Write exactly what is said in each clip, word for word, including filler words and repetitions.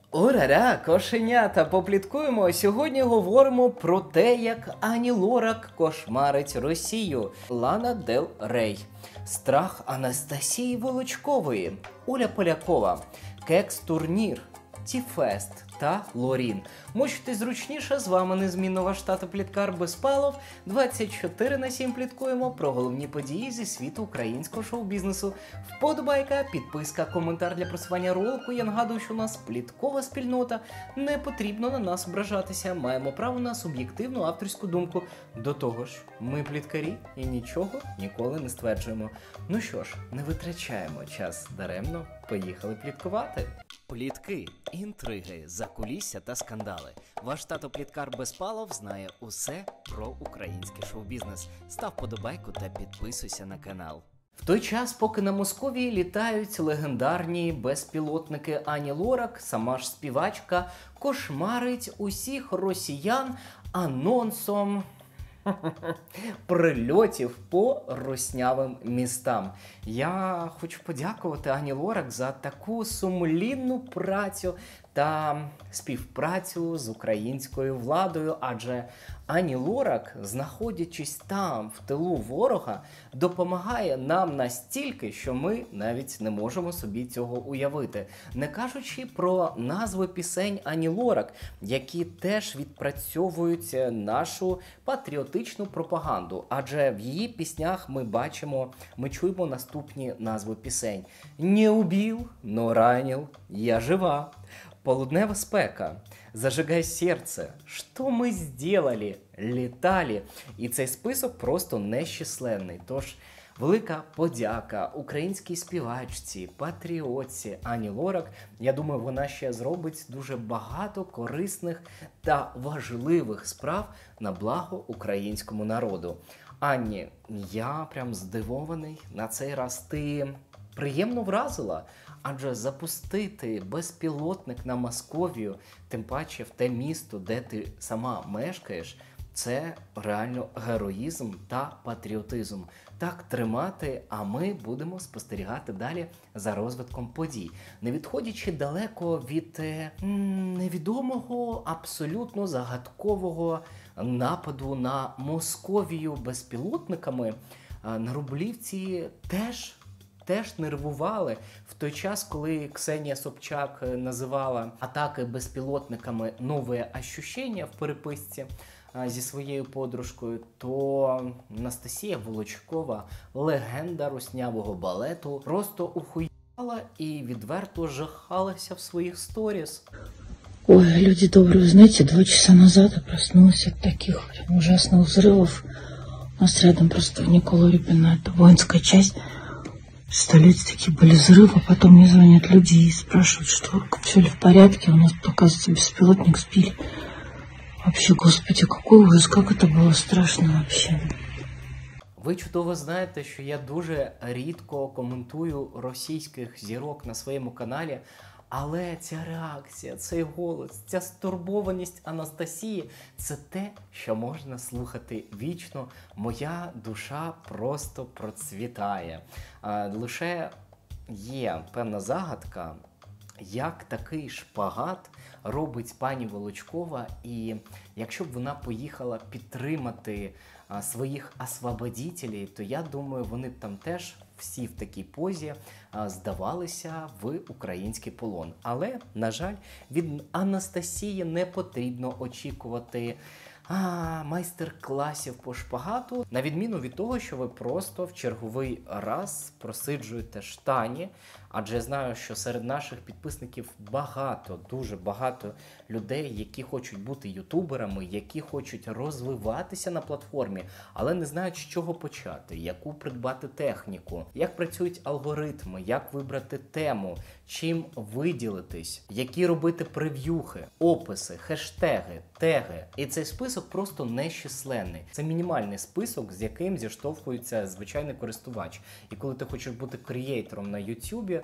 Урара, кошенята, попліткуємо. Сьогодні говоримо про те, як Ані Лорак кошмарить Росію. Лана Дель Рей. Страх Анастасії Волочкової. Оля Полякова. Кекс-турнір. Ті-фест та Лорін. Мочте зручніше, з вами незмінно ваш тато-пліткар Безпалов. двадцять чотири на сім пліткуємо про головні події зі світу українського шоу-бізнесу. Вподобайка, підписка, коментар для просування ролику. Я нагадую, що у нас пліткова спільнота. Не потрібно на нас ображатися. Маємо право на суб'єктивну авторську думку. До того ж, ми пліткарі і нічого ніколи не стверджуємо. Ну що ж, не витрачаємо час даремно. Поїхали пліткувати. Плітки, інтриги, закулісся та скандали. Ваш тато-пліткар Безпалов знає усе про український шоу-бізнес. Став подобайку та підписуйся на канал. В той час, поки на Московії літають легендарні безпілотники, Ані Лорак, сама ж співачка, кошмарить усіх росіян анонсом прильотів по руснявим містам. Я хочу подякувати Ані Лорак за таку сумлінну працю та співпрацю з українською владою, адже Ані Лорак, знаходячись там, в тилу ворога, допомагає нам настільки, що ми навіть не можемо собі цього уявити. Не кажучи про назви пісень Ані Лорак, які теж відпрацьовують нашу патріотичну пропаганду, адже в її піснях ми бачимо, ми чуємо наступні назви пісень. «Не убил, но ранил, я жива», «Полуднева спека», «Зажигай серце», «Що ми сделали», «Літалі». І цей список просто нещисленний. Тож, велика подяка українській співачці, патріотці Ані Лорак. Я думаю, вона ще зробить дуже багато корисних та важливих справ на благо українському народу. Анні, я прям здивований. На цей раз ти приємно вразила. Адже запустити безпілотник на Московію, тим паче в те місто, де ти сама мешкаєш, це реально героїзм та патріотизм. Так тримати, а ми будемо спостерігати далі за розвитком подій. Не відходячи далеко від е, невідомого, абсолютно загадкового нападу на Московію безпілотниками, на Рублівці теж теж нервували в той час, коли Ксенія Собчак називала атаки безпілотниками «нове ощущення» в переписці зі своєю подружкою, то Анастасія Волочкова, легенда руснявого балету, просто ухуяла і відверто жахалася в своїх сторіс. Ой, люди добрые, знаете, два часа назад я проснулась от таких прям ужасных взрывов. У нас рядом просто в Николо-Репино, это воинская часть. Представляете, такие были взрывы, а потом мне звонят люди и спрашивают, что все ли в порядке. У нас, оказывается, беспилотник сбили. Вообще, господи, какой ужас, как это было страшно вообще. Ви чудово знаєте, що я дуже рідко коментую російських зірок на своєму каналі, але ця реакція, цей голос, ця стурбованість Анастасії – це те, що можна слухати вічно. Моя душа просто процвітає. А, лише є певна загадка, як такий шпагат робить пані Волочкова, і якщо б вона поїхала підтримати а, своїх освободітелів, то я думаю, вони б там теж всі в такій позі а, здавалися в український полон. Але, на жаль, від Анастасії не потрібно очікувати а, майстер-класів по шпагату, на відміну від того, що ви просто в черговий раз просиджуєте штані, адже я знаю, що серед наших підписників багато, дуже багато людей, які хочуть бути ютуберами, які хочуть розвиватися на платформі, але не знають, з чого почати, яку придбати техніку, як працюють алгоритми, як вибрати тему, чим виділитись, які робити прев'юхи, описи, хештеги, теги. І цей список просто нещисленний. Це мінімальний список, з яким зіштовхується звичайний користувач. І коли ти хочеш бути креатором на ютубі,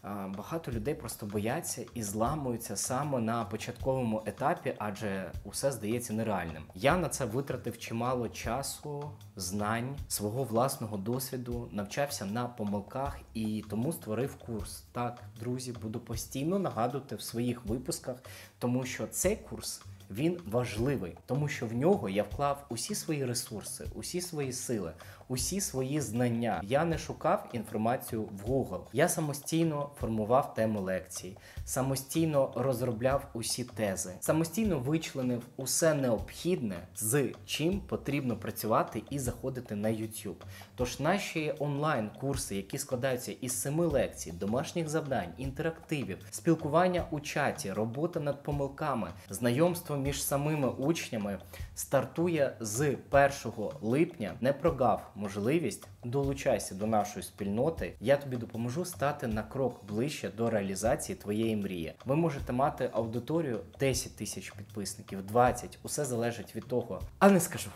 багато людей просто бояться і зламуються саме на початковому етапі, адже усе здається нереальним. Я на це витратив чимало часу, знань, свого власного досвіду, навчався на помилках і тому створив курс. Так, друзі, буду постійно нагадувати в своїх випусках, тому що цей курс він важливий, тому що в нього я вклав усі свої ресурси, усі свої сили, усі свої знання. Я не шукав інформацію в Google. Я самостійно формував теми лекцій, самостійно розробляв усі тези, самостійно вичленив усе необхідне, з чим потрібно працювати і заходити на YouTube. Тож наші онлайн-курси, які складаються із семи лекцій, домашніх завдань, інтерактивів, спілкування у чаті, робота над помилками, знайомство між самими учнями, стартує з першого липня. Не прогав можливість, долучайся до нашої спільноти. Я тобі допоможу стати на крок ближче до реалізації твоєї мрії. Ви можете мати аудиторію десять тисяч підписників, двадцять, усе залежить від того. А не скажу.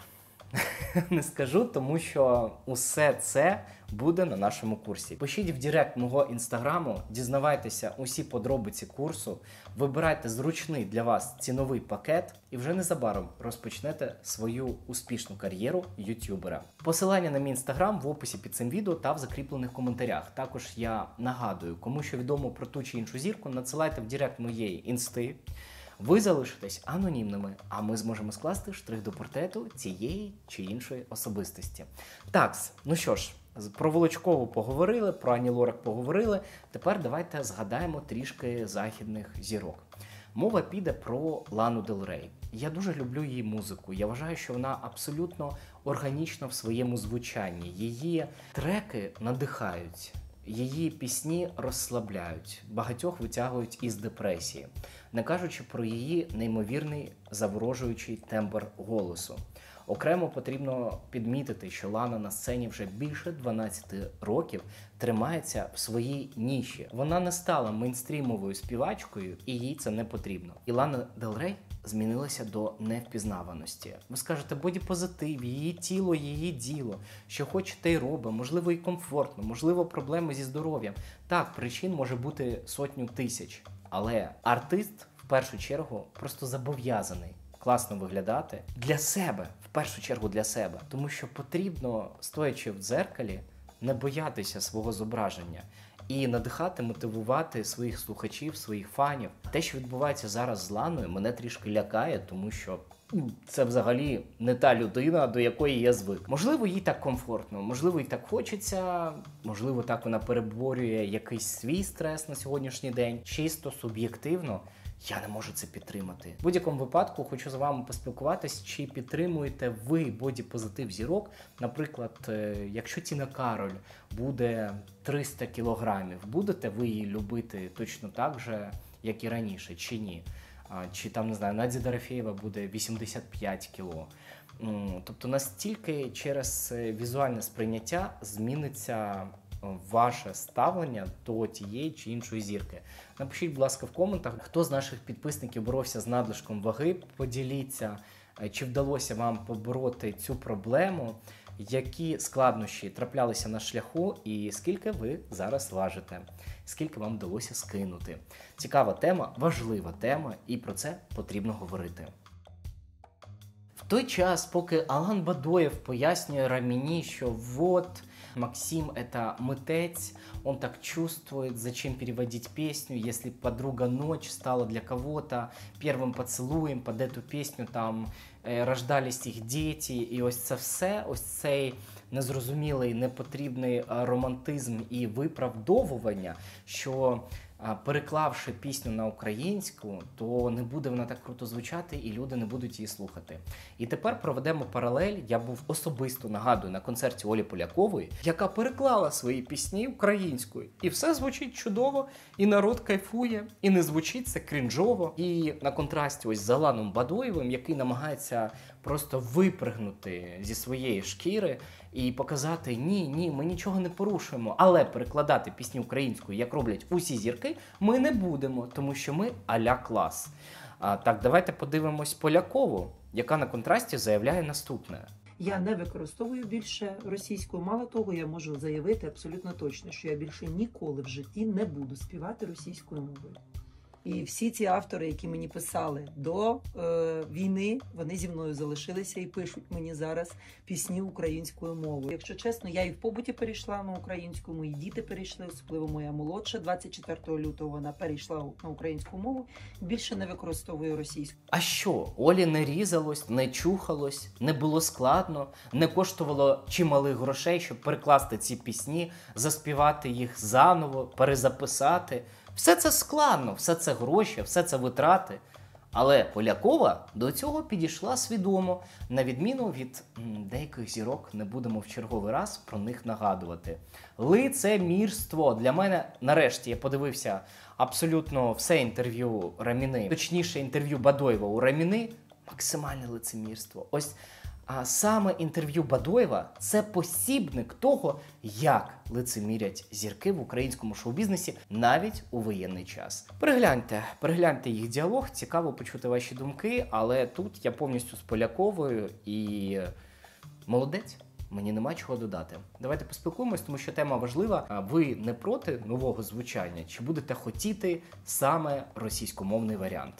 Не скажу, тому що усе це буде на нашому курсі. Пишіть в директ мого інстаграму, дізнавайтеся усі подробиці курсу, вибирайте зручний для вас ціновий пакет і вже незабаром розпочнете свою успішну кар'єру ютубера. Посилання на мій інстаграм в описі під цим відео та в закріплених коментарях. Також я нагадую, кому що відомо про ту чи іншу зірку, надсилайте в директ моєї інсти. Ви залишитесь анонімними, а ми зможемо скласти штрих до портрету цієї чи іншої особистості. Такс, ну що ж, про Волочкову поговорили, про Ані Лорак поговорили, тепер давайте згадаємо трішки західних зірок. Мова піде про Лану Дель Рей. Я дуже люблю її музику, я вважаю, що вона абсолютно органічна в своєму звучанні. Її треки надихають. Її пісні розслабляють, багатьох витягують із депресії, не кажучи про її неймовірний заворожуючий тембр голосу. Окремо потрібно підмітити, що Лана на сцені вже більше дванадцяти років тримається в своїй ніші. Вона не стала мейнстрімовою співачкою, і їй це не потрібно. І Лана Дель Рей змінилася до невпізнаваності. Ви скажете, бодіпозитив, її тіло, її діло, що хоче те й робить, можливо і комфортно, можливо проблеми зі здоров'ям. Так, причин може бути сотню тисяч, але артист в першу чергу просто зобов'язаний класно виглядати для себе, в першу чергу для себе. Тому що потрібно, стоячи в дзеркалі, не боятися свого зображення і надихати, мотивувати своїх слухачів, своїх фанів. Те, що відбувається зараз з Ланою, мене трішки лякає, тому що це взагалі не та людина, до якої я звик. Можливо, їй так комфортно, можливо, їй так хочеться, можливо, так вона переборює якийсь свій стрес на сьогоднішній день. Чисто суб'єктивно я не можу це підтримати. В будь-якому випадку хочу з вами поспілкуватись, чи підтримуєте ви бодіпозитив зірок. Наприклад, якщо Тіна Кароль буде триста кілограмів, будете ви її любити точно так же, як і раніше, чи ні? Чи там, не знаю, Надя Дорофєєва буде вісімдесят п'ять кіло. Тобто настільки через візуальне сприйняття зміниться ваше ставлення до тієї чи іншої зірки. Напишіть, будь ласка, в коментах, хто з наших підписників боровся з надлишком ваги, поділіться, чи вдалося вам побороти цю проблему, які складнощі траплялися на шляху і скільки ви зараз важите, скільки вам вдалося скинути. Цікава тема, важлива тема, і про це потрібно говорити. В той час, поки Алан Бадоєв пояснює Раміні, що вот Максим – это мытец, он так чувствует, зачем переводить песню, если подруга ночь стала для кого-то первым поцелуем, под эту песню там э, рождались їх діти, і ось це все, ось цей незрозумілий, непотрібний романтизм і виправдовування, що переклавши пісню на українську, то не буде вона так круто звучати і люди не будуть її слухати. І тепер проведемо паралель. Я був особисто, нагадую, на концерті Олі Полякової, яка переклала свої пісні українською. І все звучить чудово, і народ кайфує, і не звучить це крінжово. І на контрасті ось з Аланом Бадоєвим, який намагається просто випригнути зі своєї шкіри і показати, ні, ні, ми нічого не порушуємо, але перекладати пісні українською, як роблять усі зірки, ми не будемо, тому що ми а-ля клас. А, так, давайте подивимось Полякову, яка на контрасті заявляє наступне. Я не використовую більше російську. Мало того, я можу заявити абсолютно точно, що я більше ніколи в житті не буду співати російською мовою. І всі ці автори, які мені писали до е, війни, вони зі мною залишилися і пишуть мені зараз пісні українською мовою. Якщо чесно, я і в побуті перейшла на українську, мої діти перейшли, особливо моя молодша. двадцять четвертого лютого вона перейшла на українську мову, більше не використовую російську. А що, Олі не різалось, не чухалось, не було складно, не коштувало чималих грошей, щоб перекласти ці пісні, заспівати їх заново, перезаписати. Все це складно, все це гроші, все це витрати. Але Полякова до цього підійшла свідомо. На відміну від м, деяких зірок, не будемо в черговий раз про них нагадувати. Лицемірство. Для мене, нарешті, я подивився абсолютно все інтерв'ю Раміни, точніше інтерв'ю Бадоєва у Раміни, максимальне лицемірство. Ось а саме інтерв'ю Бадоєва – це посібник того, як лицемірять зірки в українському шоу-бізнесі навіть у воєнний час. Перегляньте, перегляньте їх діалог, цікаво почути ваші думки, але тут я повністю з Поляковою і молодець. Мені нема чого додати. Давайте поспілкуємось, тому що тема важлива. А ви не проти нового звучання? Чи будете хотіти саме російськомовний варіант?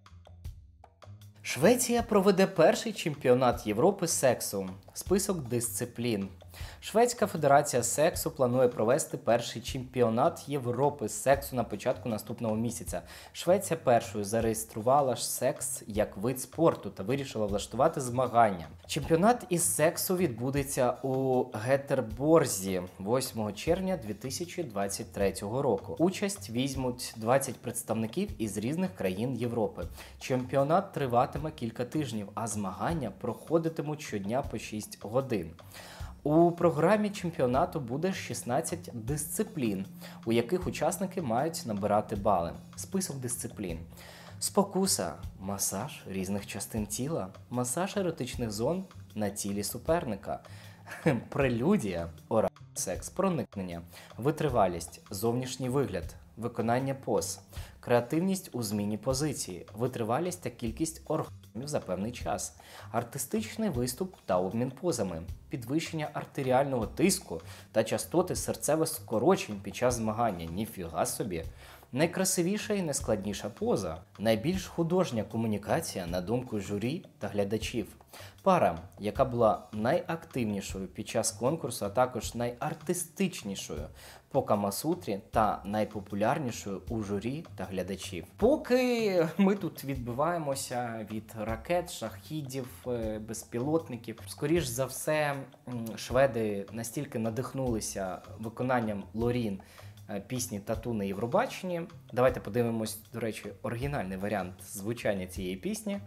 Швеція проведе перший чемпіонат Європи з сексу. Список дисциплін. Шведська федерація сексу планує провести перший чемпіонат Європи з сексу на початку наступного місяця. Швеція першою зареєструвала секс як вид спорту та вирішила влаштувати змагання. Чемпіонат із сексу відбудеться у Гетерборзі восьмого червня дві тисячі двадцять третього року. Участь візьмуть двадцять представників із різних країн Європи. Чемпіонат триватиме кілька тижнів, а змагання проходитимуть щодня по шість годин. У програмі чемпіонату буде шістнадцять дисциплін, у яких учасники мають набирати бали. Список дисциплін. Спокуса, масаж різних частин тіла, масаж еротичних зон на тілі суперника, прелюдія, оральний секс, проникнення, витривалість, зовнішній вигляд, виконання поз, креативність у зміні позиції, витривалість та кількість оргазмів за певний час, артистичний виступ та обмін позами, підвищення артеріального тиску та частоти серцевих скорочень під час змагання. Ніфіга собі! Найкрасивіша і найскладніша поза, найбільш художня комунікація на думку журі та глядачів. Пара, яка була найактивнішою під час конкурсу, а також найартистичнішою по Камасутрі та найпопулярнішою у журі та глядачів. Поки ми тут відбиваємося від ракет, шахідів, безпілотників, скоріш за все, шведи настільки надихнулися виконанням Лорін пісні «Тату» на Євробаченні. Давайте подивимось, до речі, оригінальний варіант звучання цієї пісні.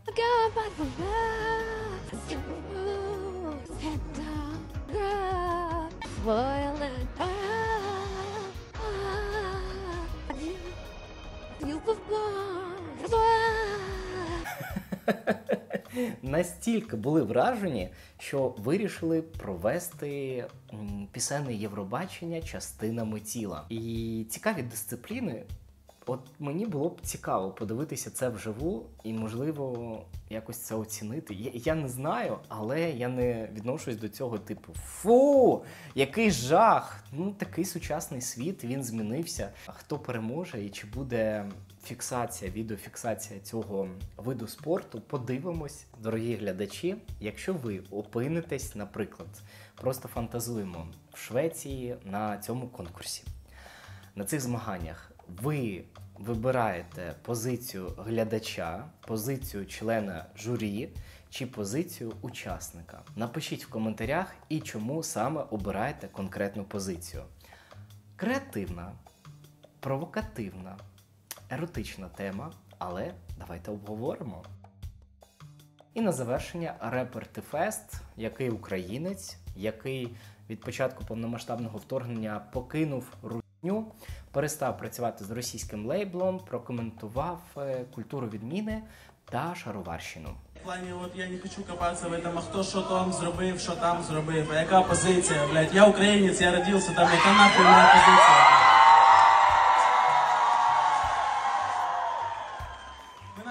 Настільки були вражені, що вирішили провести м, пісенне Євробачення частинами тіла. І цікаві дисципліни. От мені було б цікаво подивитися це вживу і, можливо, якось це оцінити. Я, я не знаю, але я не відношусь до цього типу «Фу! Який жах!» Ну, такий сучасний світ, він змінився. А хто переможе і чи буде фіксація, відеофіксація цього виду спорту, подивимось, дорогі глядачі. Якщо ви опинитесь, наприклад, просто фантазуємо, в Швеції на цьому конкурсі, на цих змаганнях, ви вибираєте позицію глядача, позицію члена журі чи позицію учасника. Напишіть в коментарях і чому саме обираєте конкретну позицію. Креативна, провокативна, еротична тема, але давайте обговоримо. І на завершення репер Ти-Фест, який українець, який від початку повномасштабного вторгнення покинув русню, перестав працювати з російським лейблом, прокоментував культуру відміни та шароварщину. В плані, от я не хочу копатися в этом, а хто що там зробив, що там зробив, а яка позиція, блядь, я українець, я родився там, яка нахуй моя позиція? Ви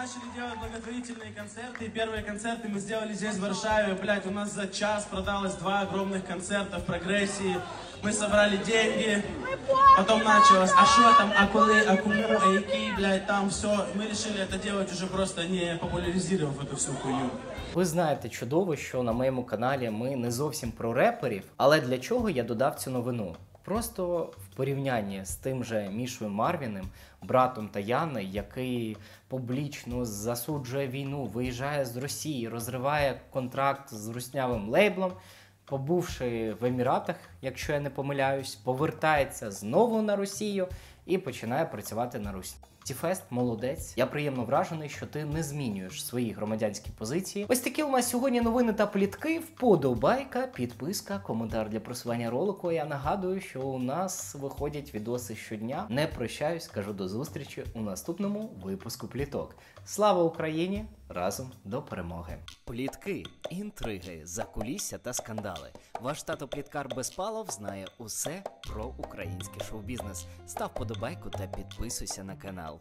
начали делать благотворительные концерты. Первые концерты мы сделали здесь, в Варшаве. Блядь, у нас за час продалось два огромных концерта в прогрессии. Мы собрали деньги. Потом началось, а что там, а коли, а кому, а який, блядь, там все. Мы решили это делать уже просто не популяризировав эту всю хуйню. Ви знаєте чудово, що на моєму каналі ми не зовсім про реперів, але для чого я додав цю новину? Просто в порівнянні з тим же Мішою Марвіним, братом Таяни, який публічно засуджує війну, виїжджає з Росії, розриває контракт з руснявим лейблом, побувши в Еміратах, якщо я не помиляюсь, повертається знову на Росію і починає працювати на Русі. Тіфест, молодець. Я приємно вражений, що ти не змінюєш свої громадянські позиції. Ось такі у нас сьогодні новини та плітки. Вподобайка, підписка, коментар для просування ролику. Я нагадую, що у нас виходять відоси щодня. Не прощаюсь, кажу до зустрічі у наступному випуску пліток. Слава Україні! Разом до перемоги! Плітки, інтриги, закулісся та скандали. Ваш тато Пліткар Безпалов знає усе про український шоу-бізнес. Став подобайку та підписуйся на канал.